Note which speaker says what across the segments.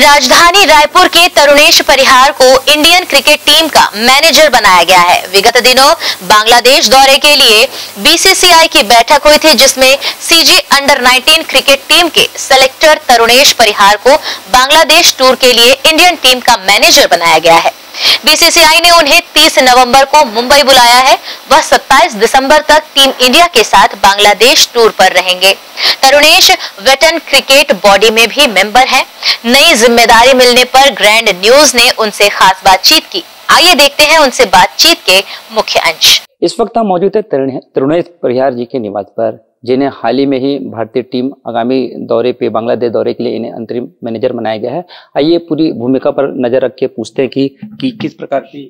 Speaker 1: राजधानी रायपुर के तरुणेश परिहार को इंडियन क्रिकेट टीम का मैनेजर बनाया गया है। विगत दिनों बांग्लादेश दौरे के लिए बीसीसीआई की बैठक हुई थी, जिसमें सीजी अंडर 19 क्रिकेट टीम के सेलेक्टर तरुणेश परिहार को बांग्लादेश टूर के लिए इंडियन टीम का मैनेजर बनाया गया है। बीसीसीआई ने उन्हें 30 नवंबर को मुंबई बुलाया है। वह 27 दिसंबर तक टीम इंडिया के साथ बांग्लादेश टूर पर रहेंगे। तरुणेश वेटरन क्रिकेट बॉडी में भी मेंबर हैं। नई जिम्मेदारी मिलने पर ग्रैंड न्यूज ने उनसे खास बातचीत की। आइए देखते हैं उनसे बातचीत के मुख्य अंश।
Speaker 2: इस वक्त हम मौजूद है तरुणेश परिहार जी के निवास पर, जिन्हें हाल ही में ही भारतीय टीम आगामी दौरे पे बांग्लादेश दौरे के लिए इन्हें अंतरिम मैनेजर बनाया गया है। आइए पूरी भूमिका पर नजर रख के पूछते हैं कि किस प्रकार की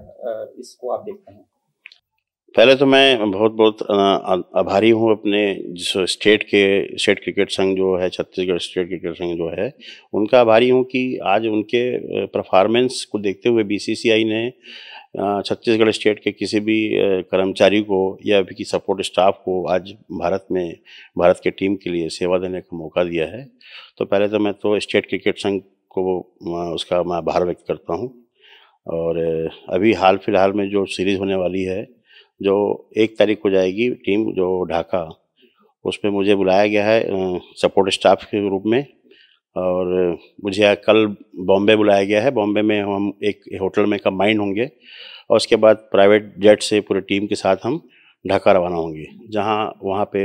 Speaker 2: इसको आप देखते हैं।
Speaker 3: पहले तो मैं बहुत बहुत आभारी हूँ अपने जो स्टेट क्रिकेट संघ जो है, छत्तीसगढ़ स्टेट क्रिकेट संघ जो है, उनका आभारी हूँ कि आज उनके परफॉर्मेंस को देखते हुए बीसीसीआई ने छत्तीसगढ़ स्टेट के किसी भी कर्मचारी को या भी सपोर्ट स्टाफ को आज भारत के टीम के लिए सेवा देने का मौका दिया है। तो पहले तो मैं तो स्टेट क्रिकेट संघ को उसका मैं आभार व्यक्त करता हूँ। और अभी हाल फिलहाल में जो सीरीज़ होने वाली है, जो 1 तारीख को जाएगी टीम जो ढाका, उसमें मुझे बुलाया गया है सपोर्ट स्टाफ के रूप में। और मुझे कल बॉम्बे बुलाया गया है। बॉम्बे में हम एक होटल में कंबाइंड होंगे और उसके बाद प्राइवेट जेट से पूरी टीम के साथ हम ढाका रवाना होंगे, जहां वहां पे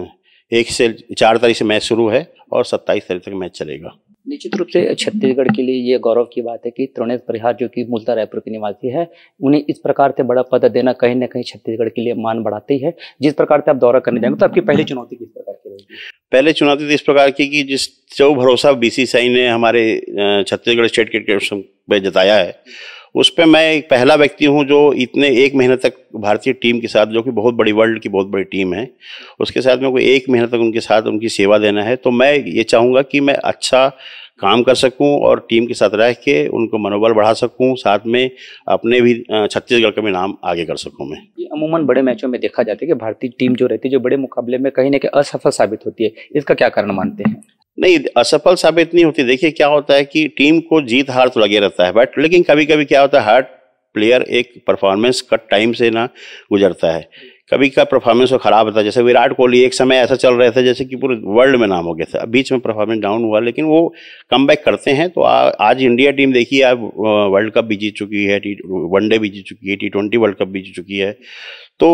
Speaker 3: 1 से 4 तारीख से मैच शुरू है और 27 तारीख तक मैच चलेगा।
Speaker 2: निश्चित रूप से छत्तीसगढ़ के लिए ये गौरव की बात है कि तरुणेश परिहार जो कि मूलतः रायपुर के निवासी है, उन्हें इस प्रकार से बड़ा पद देना कहीं ना कहीं छत्तीसगढ़ के लिए मान बढ़ाती है। जिस प्रकार से आप दौरा करने जाएंगे, तो आपकी पहली चुनौती किस प्रकार की रहेगी?
Speaker 3: पहले चुनौती तो इस प्रकार की कि जो भरोसा बीसीसीआई ने हमारे छत्तीसगढ़ स्टेट क्रिकेट पे जताया है, उस पर मैं एक पहला व्यक्ति हूं जो इतने 1 महीने तक भारतीय टीम के साथ, जो कि बहुत बड़ी वर्ल्ड की बहुत बड़ी टीम है, उसके साथ में कोई 1 महीने तक उनके साथ उनकी सेवा देना है। तो मैं ये चाहूँगा कि मैं अच्छा काम कर सकूं और टीम के साथ रह के उनको मनोबल बढ़ा सकूं, साथ में अपने भी छत्तीसगढ़ का भी नाम आगे कर सकूं मैं।
Speaker 2: ये अमूमन बड़े मैचों में देखा जाता है कि भारतीय टीम जो रहती है, जो बड़े मुकाबले में कहीं ना कहीं असफल साबित होती है। इसका क्या कारण मानते हैं?
Speaker 3: नहीं, असफल साबित नहीं होती। देखिए क्या होता है कि टीम को जीत हार तो लगे रहता है, बट लेकिन कभी कभी क्या होता है, हर प्लेयर एक परफॉर्मेंस कट टाइम से ना गुजरता है। कभी का परफॉर्मेंस तो खराब होता है। जैसे विराट कोहली एक समय ऐसा चल रहे थे जैसे कि पूरे वर्ल्ड में नाम हो गया था, बीच में परफॉर्मेंस डाउन हुआ, लेकिन वो कमबैक करते हैं। तो आज इंडिया टीम देखिए, आप वर्ल्ड कप भी जीत चुकी है, वनडे भी जीत चुकी है, T20 वर्ल्ड कप भी जीत चुकी है। तो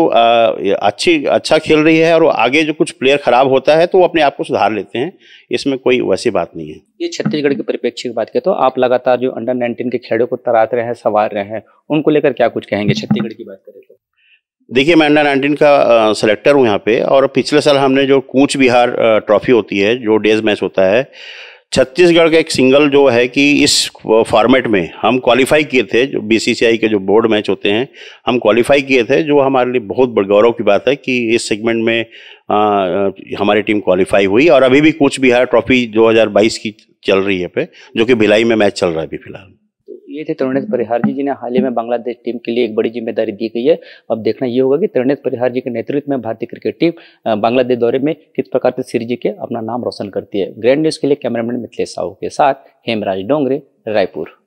Speaker 3: अच्छा खेल रही है। और आगे जो कुछ प्लेयर खराब होता है तो वो अपने आप को सुधार लेते हैं, इसमें कोई वैसी बात नहीं है।
Speaker 2: ये छत्तीसगढ़ के परिप्रेक्ष्य की बात करें तो आप लगातार जो अंडर 19 के खिलाड़ियों को तराश रहे हैं, संवार रहे हैं, उनको लेकर क्या कुछ कहेंगे छत्तीसगढ़ की बात करें तो?
Speaker 3: देखिए, मैं अंडर 19 का सेलेक्टर हूँ यहाँ पे, और पिछले साल हमने जो कूच बिहार ट्रॉफी होती है, जो डेज मैच होता है, छत्तीसगढ़ का एक सिंगल जो है कि इस फॉर्मेट में हम क्वालिफाई किए थे। जो बीसीसीआई के जो बोर्ड मैच होते हैं, हम क्वालिफाई किए थे, जो हमारे लिए बहुत बड़ गौरव की बात है कि इस सेगमेंट में हमारी टीम क्वालिफाई हुई। और अभी भी कूच बिहार ट्रॉफी 2022 की चल रही है पे, जो कि भिलाई में मैच चल रहा है अभी फिलहाल।
Speaker 2: ये थे तरुणेश परिहार जी, जिन्हें हाल ही में बांग्लादेश टीम के लिए एक बड़ी जिम्मेदारी दी गई है। अब देखना ये होगा कि तरुणेश परिहार जी के नेतृत्व में भारतीय क्रिकेट टीम बांग्लादेश दौरे में किस प्रकार से सीरीज जीत के अपना नाम रोशन करती है। ग्रैंड न्यूज के लिए कैमरामैन मिथिलेश साहू के साथ हेमराज डोंगरे, रायपुर।